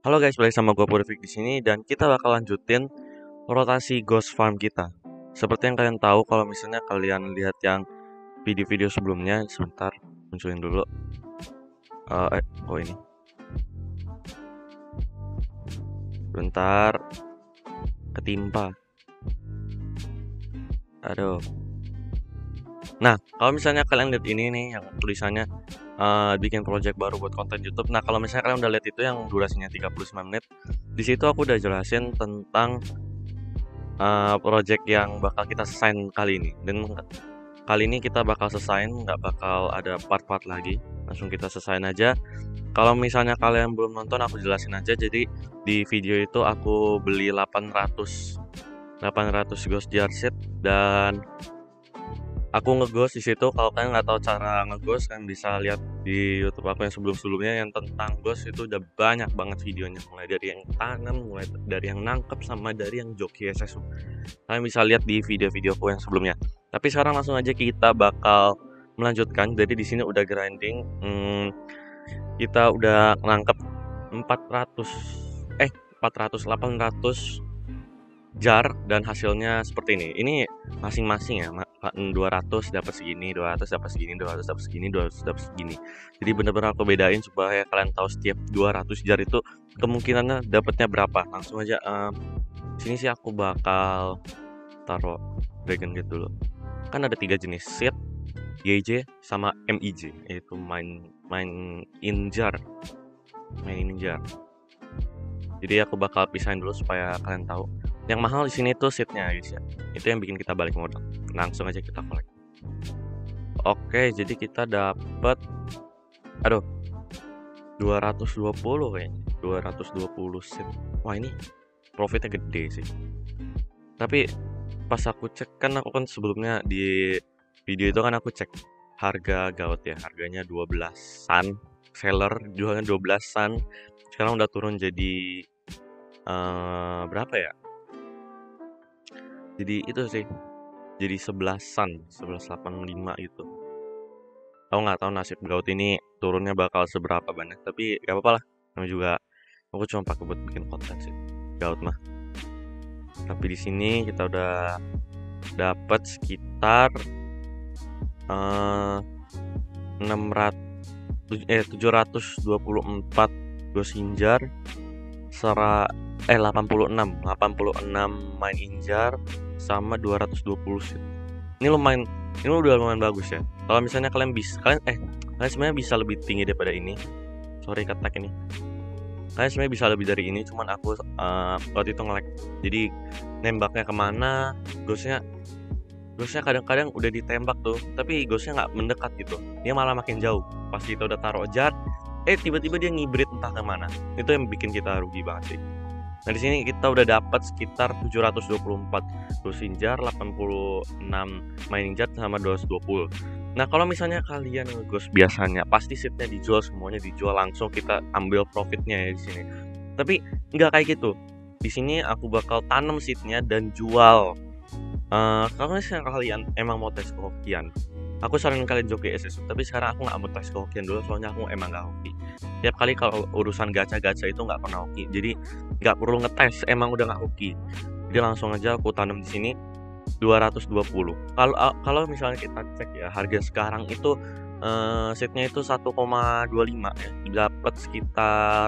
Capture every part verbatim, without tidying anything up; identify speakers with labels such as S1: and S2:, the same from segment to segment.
S1: Halo guys, balik sama gue Purifik di sini dan kita bakal lanjutin rotasi Ghost Farm kita. Seperti yang kalian tahu, kalau misalnya kalian lihat yang video-video sebelumnya, sebentar munculin dulu. Uh, eh, oh ini. Bentar, ketimpa. Aduh. Nah, kalau misalnya kalian lihat ini nih, yang tulisannya uh, bikin project baru buat konten YouTube. Nah, kalau misalnya kalian udah lihat itu yang durasinya tiga puluh sembilan menit, di situ aku udah jelasin tentang uh, project yang bakal kita selesaiin kali ini. Dan kali ini kita bakal selesaiin, nggak bakal ada part-part lagi. Langsung kita selesaiin aja. Kalau misalnya kalian belum nonton, aku jelasin aja. Jadi di video itu aku beli delapan ratus ghost jar seed dan aku ngeghost di situ. Kalau kalian nggak tahu cara ngeghost, kalian bisa lihat di YouTube aku yang sebelum-sebelumnya yang tentang ghost. Itu udah banyak banget videonya, mulai dari yang tanam, mulai dari yang nangkep, sama dari yang joki S S U. Kalian bisa lihat di video-videoku yang sebelumnya. Tapi sekarang langsung aja kita bakal melanjutkan. Jadi di sini udah grinding. Hmm, kita udah nangkep empat ratus eh empat ratus delapan ratus jar dan hasilnya seperti ini. Ini masing-masing ya, dua ratus dapat segini, dua ratus dapat segini, dua ratus dapat segini, dua ratus dapat segini. Jadi benar-benar aku bedain supaya kalian tahu setiap dua ratus jar itu kemungkinannya dapatnya berapa. Langsung aja um, sini sih aku bakal taruh dragon gate dulu. Kan ada tiga jenis seed, Y J sama M I J, yaitu main main in jar. Main in jar. Jadi aku bakal pisahin dulu supaya kalian tahu. Yang mahal di sini tuh seatnya guys ya. Itu yang bikin kita balik modal. Langsung aja kita collect. Oke, jadi kita dapat aduh dua ratus dua puluh kayaknya. dua ratus dua puluh seat. Wah, ini profitnya gede sih. Tapi pas aku cek, kan aku kan sebelumnya di video itu kan aku cek harga gout ya. Harganya dua belasan. Seller jualnya dua belasan. Sekarang udah turun jadi uh, berapa ya? Jadi itu sih, jadi sebelasan, sebelas delapan puluh lima gitu. Aku nggak tahu nasib gout ini turunnya bakal seberapa banyak, tapi gak apa-apa lah. Namanya juga aku cuma pakai buat bikin konten sih, gout mah. Tapi di sini kita udah dapat sekitar uh, enam ratus eh tujuh ratus dua puluh empat ghost injar, sera eh delapan puluh enam main injar sama dua ratus dua puluh seed. Ini lumayan, ini udah lumayan bagus ya. Kalau misalnya kalian bisa, kalian eh kalian sebenarnya bisa lebih tinggi daripada ini. Sorry ketek ini. Kalian sebenarnya bisa lebih dari ini, cuman aku uh, waktu itu nge-lag. Jadi nembaknya kemana, ghostnya ghostnya kadang-kadang udah ditembak tuh, tapi ghostnya nggak mendekat gitu. Dia malah makin jauh. Pas kita udah taruh jar, eh tiba-tiba dia ngibrit entah kemana. Itu yang bikin kita rugi banget sih. Nah, di sini kita udah dapat sekitar tujuh ratus dua puluh empat ghost injar, delapan puluh enam mining jar sama dua ratus dua puluh. Nah, kalau misalnya kalian nge-ghost biasanya pasti seatnya dijual, semuanya dijual langsung, kita ambil profitnya ya di sini. Tapi nggak kayak gitu. Di sini aku bakal tanam seatnya dan jual. Uh, kalau misalnya kalian emang mau tes kehokian, aku saranin kalian joki S S U. Tapi sekarang aku nggak mau tes kehokian dulu, soalnya aku emang nggak hoki. Tiap kali kalau urusan gacha-gacha itu nggak pernah hoki, jadi nggak perlu ngetes, emang udah nggak hoki. Jadi langsung aja aku tanam di sini dua ratus dua puluh. Kalau kalau misalnya kita cek ya, harga sekarang itu uh, seatnya itu satu koma dua lima ya, dapat sekitar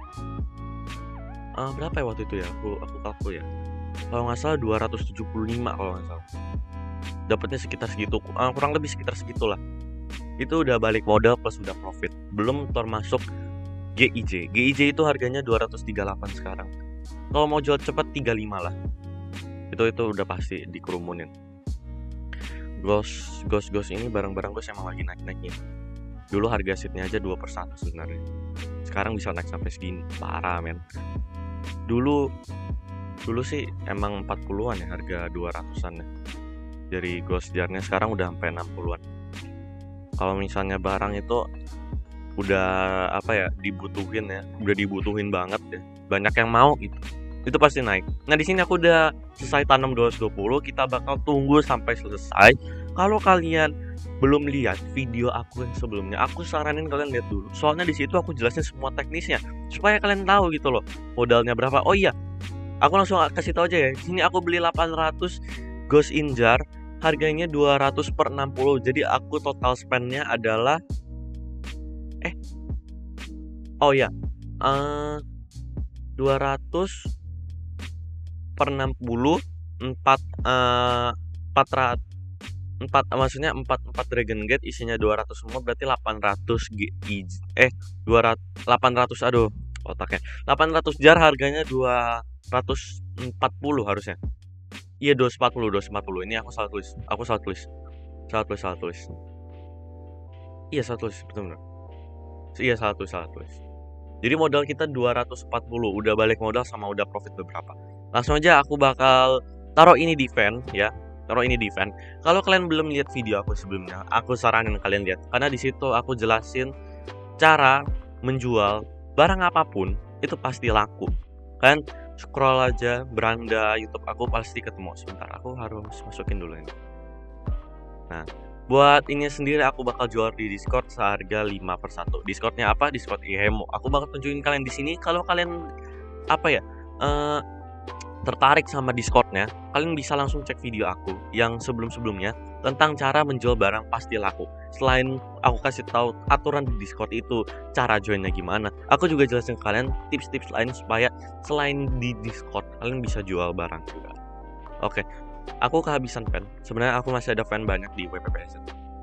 S1: uh, berapa ya waktu itu ya? Aku aku kalkul ya. Kalau nggak salah dua ratus tujuh puluh lima kalau nggak salah. Dapatnya sekitar segitu, uh, kurang lebih sekitar segitulah. Itu udah balik modal plus udah profit. Belum termasuk G I J. G I J itu harganya dua ratus tiga puluh delapan sekarang. Kalau mau jual cepat tiga puluh lima lah. Itu itu udah pasti dikerumunin. Ghost ghost ghost ini barang-barang ghost emang lagi naik-naiknya. Dulu harga seatnya aja dua per satu sebenarnya. Sekarang bisa naik sampai segini. Parah men. Dulu dulu sih emang empat puluhan ya, harga dua ratusan ya. Dari ghost jarnya sekarang udah sampai enam puluhan. Kalau misalnya barang itu udah apa ya, dibutuhin ya, udah dibutuhin banget ya, banyak yang mau gitu, itu pasti naik. Nah, di sini aku udah selesai tanam dua ratus dua puluh, kita bakal tunggu sampai selesai. kalau kalian belum lihat video aku yang sebelumnya, aku saranin kalian lihat dulu. Soalnya di situ aku jelasin semua teknisnya supaya kalian tahu gitu loh modalnya berapa. Oh iya, aku langsung kasih tahu aja ya. Di sini aku beli delapan ratus Ghost in Jar, harganya dua ratus per enam puluh. Jadi aku total spend-nya adalah eh oh iya, eh dua ratus per enam puluh, empat eh empat ratus empat maksudnya empat empat Dragon Gate isinya dua ratus semua, berarti delapan ratus G, eh dua ratus delapan ratus aduh otaknya. delapan ratus jar harganya dua ratus empat puluh harusnya. Iya dua ratus empat puluh, dua ratus empat puluh. Ini aku salah tulis. Aku salah tulis. Salah tulis, salah tulis. Iya salah tulis, betul benar. Iya salah tulis, salah tulis. Jadi modal kita dua ratus empat puluh, udah balik modal sama udah profit beberapa. Langsung aja aku bakal taruh ini di fan ya. Taruh ini di fan. Kalau kalian belum lihat video aku sebelumnya, aku saranin kalian lihat karena di situ aku jelasin cara menjual barang apapun itu pasti laku. Kan scroll aja beranda YouTube aku pasti ketemu. Sebentar, aku harus masukin dulu ini. Nah, buat ini sendiri aku bakal jual di Discord seharga lima per satu. Discordnya apa? Discord Ihemo. Aku bakal tunjukin kalian di sini. Kalau kalian apa ya? Uh, tertarik sama Discordnya, kalian bisa langsung cek video aku yang sebelum-sebelumnya tentang cara menjual barang pasti laku. Selain aku kasih tahu aturan di Discord itu, cara joinnya gimana, aku juga jelasin ke kalian tips-tips lain supaya selain di Discord kalian bisa jual barang juga. Oke, aku kehabisan fan. Sebenarnya aku masih ada fan banyak di W P P S.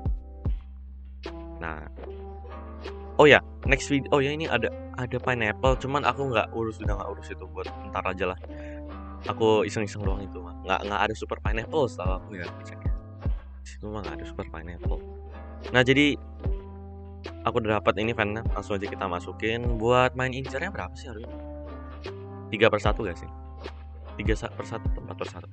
S1: Nah, oh ya, next video. Oh ya, ini ada ada pineapple, cuman aku nggak urus, udah nggak urus itu, buat ntar aja lah. Aku iseng-iseng doang itu mah. Nggak nggak ada super pineapple setahu aku ya. Ceknya. Situ mah nggak ada super pineapple. Nah jadi aku udah dapat ini fan-nya. Langsung aja kita masukin. Buat main incernya berapa sih harganya? tiga per satu gak sih? tiga per satu atau empat per satu?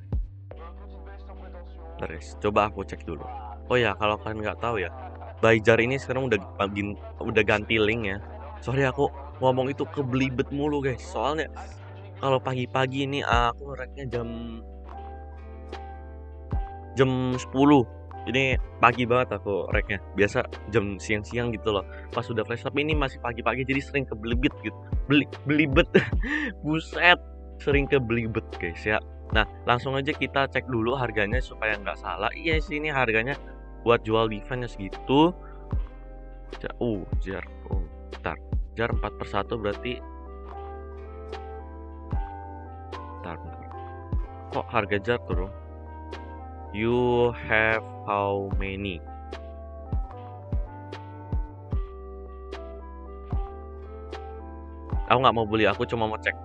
S1: Terus coba aku cek dulu. Oh ya, kalau kalian nggak tahu ya, Bayjar ini sekarang udah udah ganti link ya. Sorry aku ngomong itu kebelibet mulu guys. Soalnya kalau pagi-pagi ini aku ngereknya jam jam sepuluh. Ini pagi banget aku reknya. Biasa jam siang-siang gitu loh. Pas udah flash, tapi ini masih pagi-pagi jadi sering kebelibet gitu. Beli belibet. Buset, sering kebelibet guys ya. Nah, langsung aja kita cek dulu harganya supaya nggak salah. Iya sih, ini harganya buat jual defense segitu. Uh, jar. Oh, bentar. Jar empat per satu berarti bentar, bentar. Kok harga jar turun? You have how many? Aku nggak mau beli, aku cuma mau cek.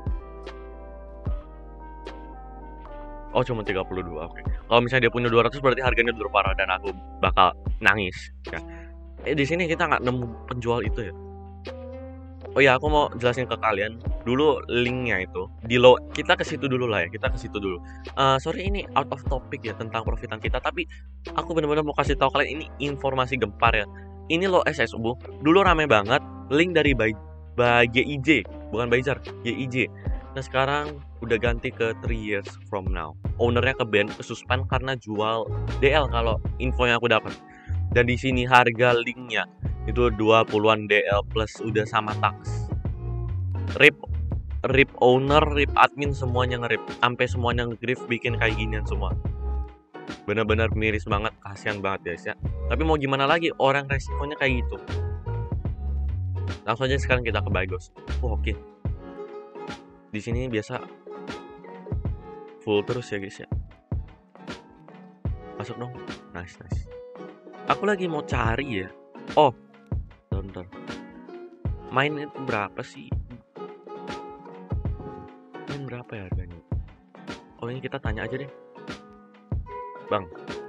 S1: Oh, cuma tiga puluh dua. Oke. Okay. Kalau misalnya dia punya dua ratus berarti harganya udah parah dan aku bakal nangis ya. Eh di sini kita nggak nemu penjual itu ya. Oh ya, aku mau jelasin ke kalian dulu linknya itu di low. Kita ke situ dulu lah ya, kita ke situ dulu. Uh, sorry ini out of topic ya tentang profitan kita, tapi aku benar-benar mau kasih tahu kalian ini informasi gempar ya. Ini low S S U dulu rame banget, link dari by, by G I J, bukan Bayjar, G I J. Nah sekarang udah ganti ke three years from now. Ownernya ke ban, ke suspend karena jual D L kalau info yang aku dapat. Dan di sini harga linknya itu dua puluhan D L plus udah sama tax. Rip rip owner, rip admin semuanya nge-rip. Sampai semuanya nge-grief bikin kayak ginian semua. Bener-bener miris banget, kasihan banget guys ya. Tapi mau gimana lagi, orang resikonya kayak gitu. Langsung aja sekarang kita ke Baigos. Oh, oke. Okay. Di sini biasa full terus ya guys ya. Masuk dong. Nice, nice. Aku lagi mau cari ya. Oh, bentar. Main itu berapa sih? Main berapa ya harganya? Oh, ini kita tanya aja deh. Bang,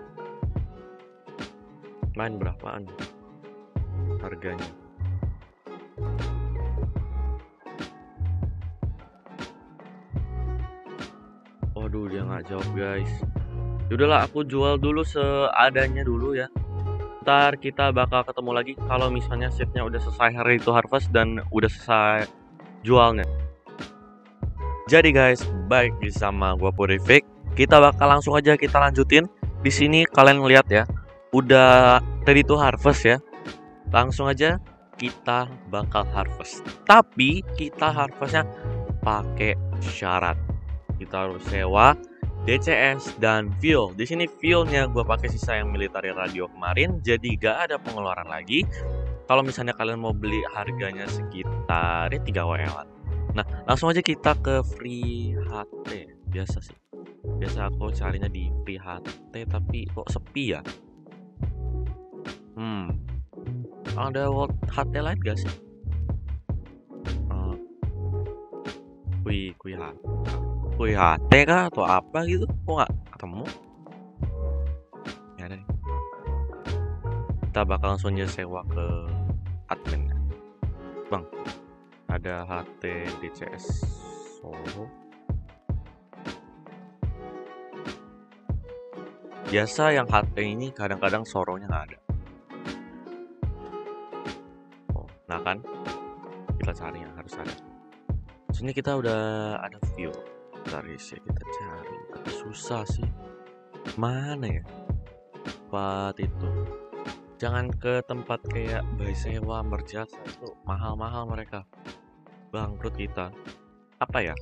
S1: main berapaan harganya? Waduh, dia nggak jawab guys. Yaudahlah, aku jual dulu seadanya dulu ya. Ntar kita bakal ketemu lagi kalau misalnya setnya udah selesai hari itu harvest dan udah selesai jualnya. Jadi guys, baik sama gua Purifik, kita bakal langsung aja kita lanjutin di sini kalian lihat ya, udah ready to harvest ya. Langsung aja kita bakal harvest. Tapi kita harvestnya pakai syarat. Kita harus sewa D C S dan fuel. Di sini fuelnya gue pakai sisa yang military radio kemarin, jadi gak ada pengeluaran lagi. Kalau misalnya kalian mau beli harganya sekitar ya tiga W L. Nah, langsung aja kita ke free H T. Biasa sih. Biasa aku carinya di free H T, tapi kok sepi ya? Hmm. Ada world H T lain gak sih? Uh, kui kui H T. Kui H T kah atau apa gitu? Kok nggak ketemu? Ya deh. Kita bakal langsung aja sewa ke admin. Bang, ada H T D C S Solo. Biasa yang H T ini kadang-kadang Soronya nggak ada. Oh, nah kan? Kita cari yang harus ada. Sini kita udah ada view. Dari sini kita cari. Tapi susah sih. Mana ya? Tempat itu. Jangan ke tempat kayak Buy Sewa, Merjasa itu mahal-mahal mereka. Bangkrut kita. Apa ya?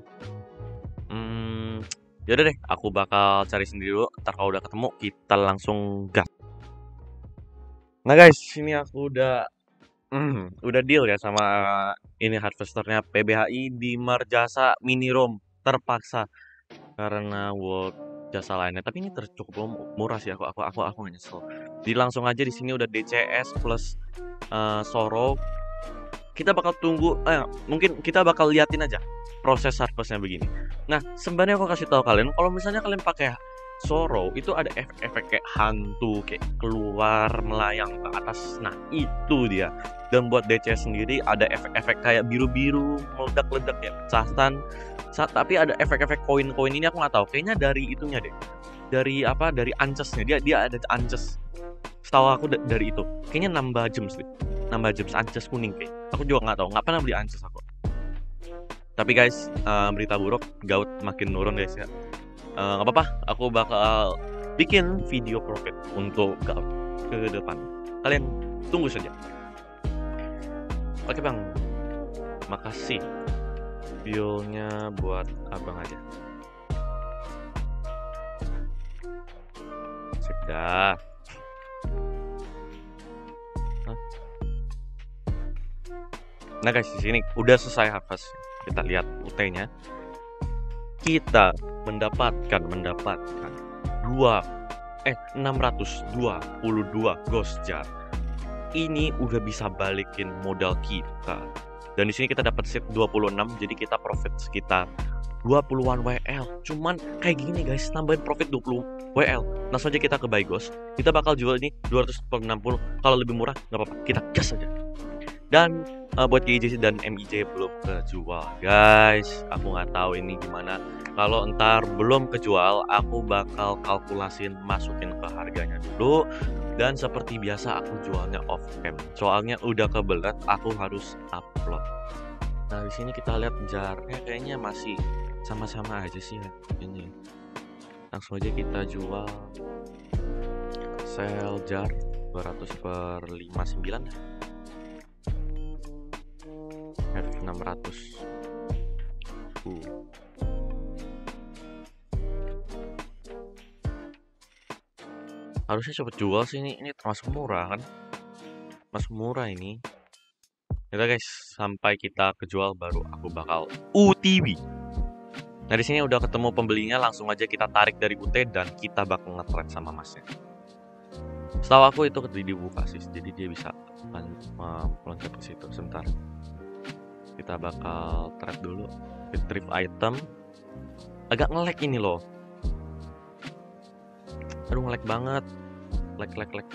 S1: Hmm, yaudah deh, aku bakal cari sendiri dulu. Ntar kalau udah ketemu, kita langsung gas. Nah guys, sini aku udah hmm, udah deal ya sama ini harvesternya P B H I di Merjasa Mini Roam terpaksa karena world jasa lainnya. Tapi ini tercukup murah sih, aku aku aku aku nggak nyesel. Jadi langsung aja di sini udah D C S plus uh, Soro. Kita bakal tunggu, eh, mungkin kita bakal liatin aja proses harvestnya begini. Nah, sebenarnya aku kasih tahu kalian, kalau misalnya kalian pakai Soro itu ada efek-efek kayak hantu, kayak keluar melayang ke atas. Nah, itu dia. Dan buat D C S sendiri ada efek-efek kayak biru-biru, meledak-ledak ya, pecahan. Tapi ada efek-efek koin-koin ini aku nggak tahu. Kayaknya dari itunya deh. Dari apa? Dari ancesnya. Dia dia ada ances. Setahu aku da- dari itu. Kayaknya nambah gems sih. Nambah gems ances kuning kayak. Aku juga nggak tahu. Nggak pernah beli ances aku. Tapi guys, uh, berita buruk, gout makin nurun guys ya. Uh, nggak apa-apa. Aku bakal bikin video profit untuk gout ke depan. Kalian tunggu saja. Oke bang, makasih. Fuelnya buat abang aja. Sudah. Hah? Nah guys, di sini udah selesai harvest. Kita lihat U T-nya. Kita mendapatkan mendapatkan dua eh enam ratus dua puluh dua ghost jar. Ini udah bisa balikin modal kita. Dan di sini kita dapat seat dua puluh enam, jadi kita profit sekitar dua puluhan W L. Cuman kayak gini guys, nambahin profit dua puluh W L. Langsung aja kita ke buy ghost. Kita bakal jual ini dua ratus enam puluh. Kalau lebih murah nggak apa-apa, kita gas aja. Dan uh, buat G I J dan M I J belum kejual guys. Aku nggak tahu ini gimana. Kalau ntar belum kejual, aku bakal kalkulasin masukin ke harganya dulu. Dan seperti biasa aku jualnya off cam. Soalnya udah kebelet, aku harus upload. Nah di sini kita lihat jarnya kayaknya masih sama-sama aja sih ya. Ini langsung aja kita jual. Sell jar dua ratus per lima puluh sembilan. F enam ratus. Uh. Harusnya cepet jual sih ini, ini termasuk murah kan? Termasuk murah ini. Yaudah guys, sampai kita kejual baru aku bakal U T V. Nah di sini udah ketemu pembelinya, langsung aja kita tarik dari U T dan kita bakal nge-trade sama masnya. Setahu aku itu dibuka sih, jadi dia bisa meloncat ke situ. Sebentar, kita bakal trade dulu. Retrieve item. Agak nge-lag ini loh. Aduh nge-lag banget. Lag lag lag.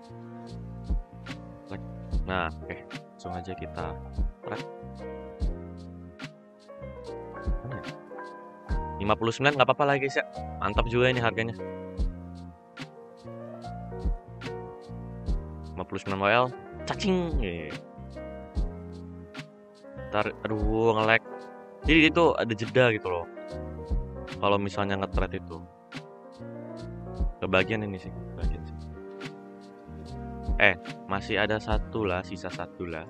S1: Lag. Nah, oke. Okay. Langsung aja kita trade. Mana ya? lima puluh sembilan nggak apa-apa lah guys ya. Mantap juga ini harganya. lima puluh sembilan W L. Cacing. Yeah. Ntar, aduh nge-lag. Jadi itu ada jeda gitu loh. Kalau misalnya nge-trade itu. Kebagian ini sih, bagian sih. Eh, masih ada satu lah, sisa satu lah.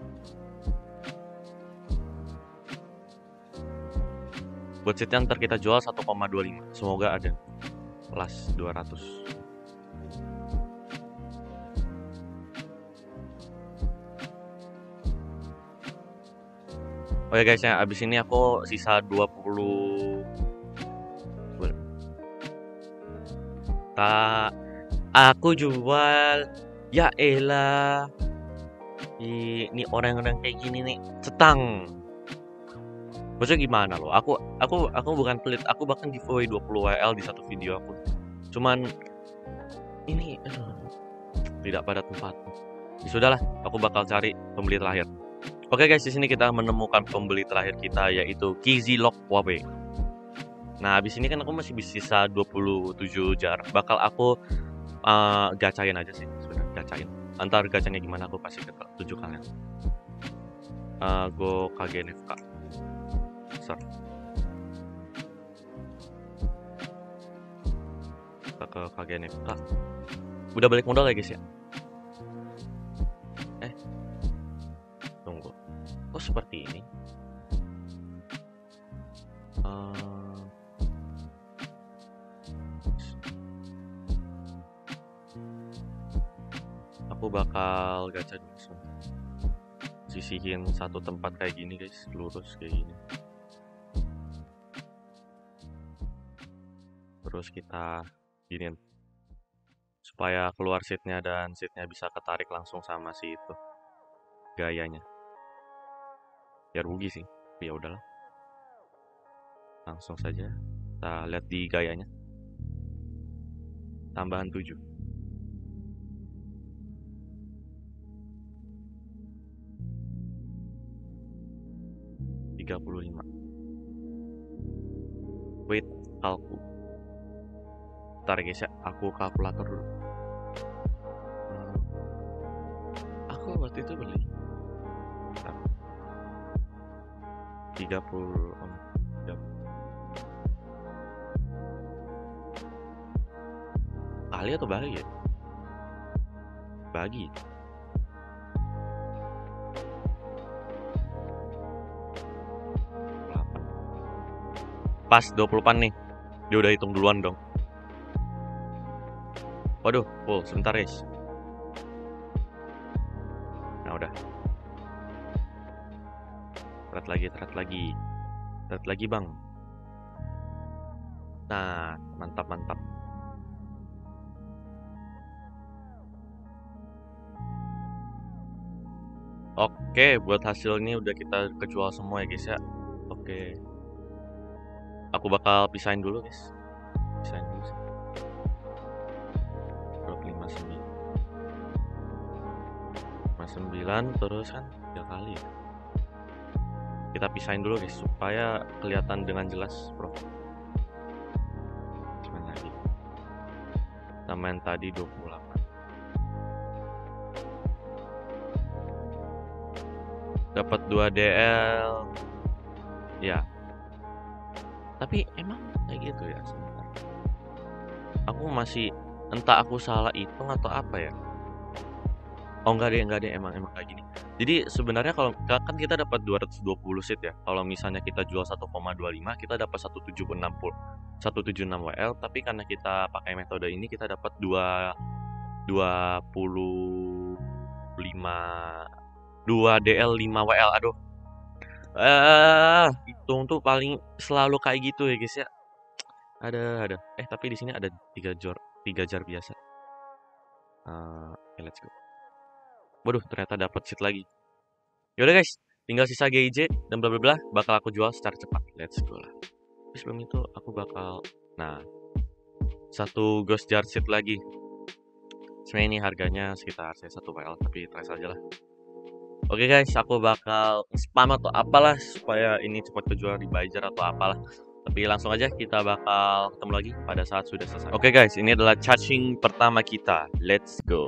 S1: Buat seatnya ntar kita jual satu koma dua lima. Semoga ada plus dua ratus. Oh ya guys ya, abis ini aku sisa dua puluh. Tak, aku jual. Ya elah. Ini orang-orang kayak gini nih, cetang. Maksudnya gimana loh? Aku aku aku bukan pelit, aku bahkan giveaway dua puluh W L di satu video aku. Cuman ini aduh, tidak pada tempatnya. Ya sudahlah, aku bakal cari pembeli terakhir. Oke guys, di sini kita menemukan pembeli terakhir kita yaitu Kizilok Wabe. Nah, habis ini kan aku masih bisa sisa dua puluh tujuh jar. Bakal aku uh, gacain aja sih sebenarnya, gacain. Antar gacanya gimana aku kasih tunjuk kalian. Uh, go K G N F K. Sorry. Kita ke K G N F K. Udah balik modal ya guys ya. Eh, tunggu. Oh seperti ini. Uh, aku bakal gacha dulu semua. Sisihin satu tempat kayak gini guys, lurus kayak gini. Terus kita giniin supaya keluar seatnya dan seatnya bisa ketarik langsung sama si itu gayanya. Ya rugi sih, tapi ya udahlah. Langsung saja kita lihat di gayanya. Tambahan tujuh. tiga puluh lima. Wait, kalku. Bentar guys ya, aku kalkulator dulu. Hmm. Aku waktu itu beli tiga puluh om, tiga puluh. Kali atau bagi ya? Bagi. Pas dua puluh pan nih. Dia udah hitung duluan dong. Waduh, full. Sebentar guys. Nah udah. Thread lagi, thread lagi. Thread lagi bang. Nah, mantap, mantap. Oke, buat hasilnya udah kita kejual semua ya guys ya. Oke. Aku bakal pisahin dulu guys. Pisahin dulu sih. dua puluh lima sembilan. lima sembilan terus kan tiga kali ya. Kita pisahin dulu guys supaya kelihatan dengan jelas, bro. Cuman lagi. Sama yang tadi dua puluh delapan. Dapat dua D L. Ya. Tapi emang kayak gitu ya sebentar. Aku masih entah aku salah hitung atau apa ya. Oh enggak deh, enggak deh, emang emang kayak gini. Jadi sebenarnya kalau kan kita dapat dua ratus dua puluh seat ya. Kalau misalnya kita jual satu koma dua lima, kita dapat seratus tujuh puluh enam seratus tujuh puluh enam W L, tapi karena kita pakai metode ini kita dapat dua dua puluh lima dua D L lima W L. Aduh. Eh, hitung tuh paling selalu kayak gitu ya guys ya. Ada ada. Eh tapi di sini ada tiga jar, tiga jar biasa. Uh, okay, let's go. Waduh, ternyata dapat seat lagi. Yaudah guys, tinggal sisa G I J dan bla bla bla bakal aku jual secara cepat. Let's go lah. Tapi sebelum itu aku bakal, nah, satu ghost jar seat lagi. Sebenarnya ini harganya sekitar saya satu W L, tapi try saja lah. Oke guys, aku bakal spam atau apalah supaya ini cepat kejual di Bajar atau apalah. Tapi langsung aja kita bakal ketemu lagi pada saat sudah selesai. Oke guys, ini adalah charging pertama kita. Let's go.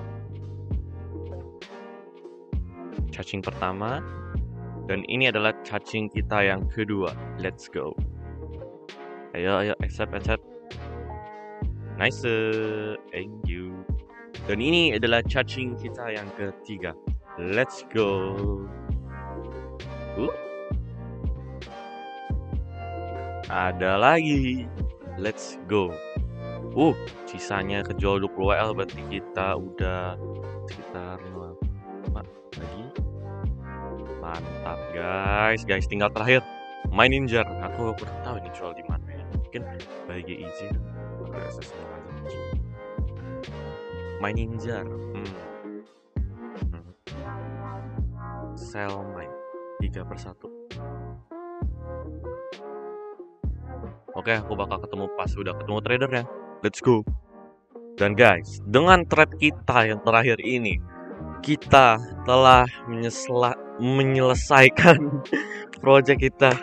S1: Charging pertama. Dan ini adalah charging kita yang kedua. Let's go. Ayo, ayo, accept, accept. Nice, thank you. Dan ini adalah charging kita yang ketiga. Let's go. Uh. Ada lagi. Let's go. Uh, sisanya kejual dua puluh W L, berarti kita udah sekitar lima lagi. Mantap guys, guys tinggal terakhir My Ninja. Aku kurang tahu ini jual di mana ya. Mungkin by G I J. My Ninja. Hmm. Hmm. Sell mine tiga per satu. Oke, aku bakal ketemu pas udah ketemu trader ya. Let's go. Dan guys, dengan trade kita yang terakhir ini, kita telah menyesla, menyelesaikan project kita.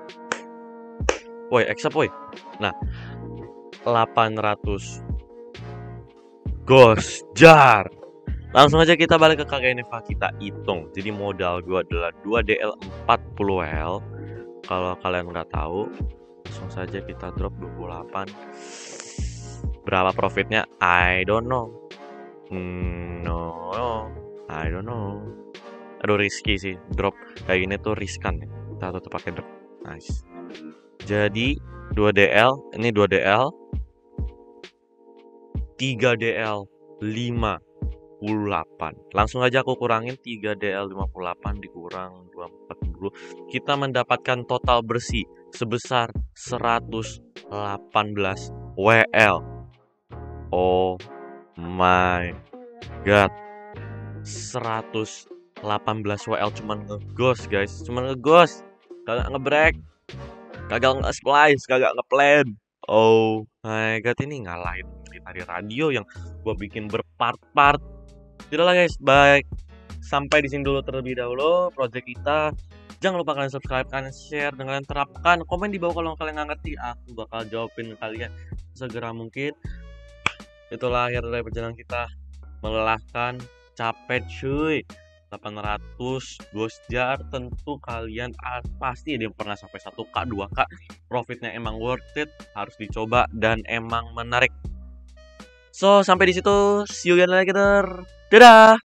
S1: Woi, accept woi. Nah, delapan ratus Ghost Jar. Langsung aja kita balik ke K G Neva, kita hitung. Jadi modal gua adalah dua D L empat puluh W L. Kalau kalian nggak tahu, langsung saja kita drop dua puluh delapan. Berapa profitnya? I don't know. No, I don't know. Aduh, risky sih. Drop kayak gini tuh riskan ya. Kita tutup pakai drop. Nice. Jadi dua D L, ini dua D L, tiga D L lima puluh delapan. Langsung aja aku kurangin tiga D L lima puluh delapan dikurang dua ratus empat puluh. Kita mendapatkan total bersih sebesar seratus delapan belas W L. Oh my god, seratus delapan belas W L cuman nge-ghost guys, cuman nge-ghost, kagak nge-break, kagak nge-splice, kagak nge-plan. Oh my god, ini ngalahin dari radio yang gua bikin berpart-part. Tidaklah guys, baik, sampai di sini dulu terlebih dahulu project kita. Jangan lupa kalian subscribe, kalian share, dan kalian terapkan. Komen di bawah kalau kalian nggak ngerti, aku bakal jawabin kalian segera mungkin. Itulah akhir dari perjalanan kita, melelahkan, capek cuy. delapan ratus Ghost Jar, tentu kalian ah, pasti ada yang pernah sampai satu K, dua K. Profitnya emang worth it, harus dicoba dan emang menarik. So, sampai di situ, see you again later. Dadah.